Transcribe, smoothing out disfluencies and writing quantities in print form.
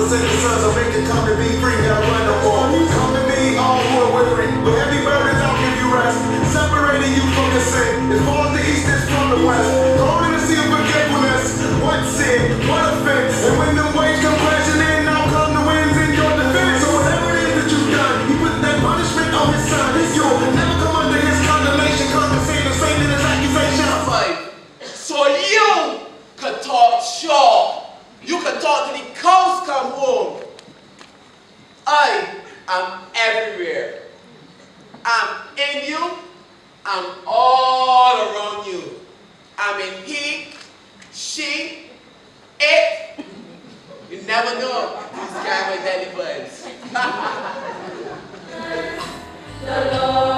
daughters and the sons will make it come and be free. Gotta run no more. Come to me, all who are weary. But heavy burdens, I'll give you rest. Separating you from your sin. As far as the east is from the west. Thrown in the sea of forgetfulness. What sin? What offense? And when the waves come crashing in, now come the winds in your defense. So whatever it is that you've done, he put that punishment on his son. You'll never come under his condemnation. Come to say the same in his accusation. So you could talk short. You could talk to the coast come home. I am everywhere. I'm in you. I'm all around you. I'm in he, she, it. You never know. This guy with daddy buds. The Lord.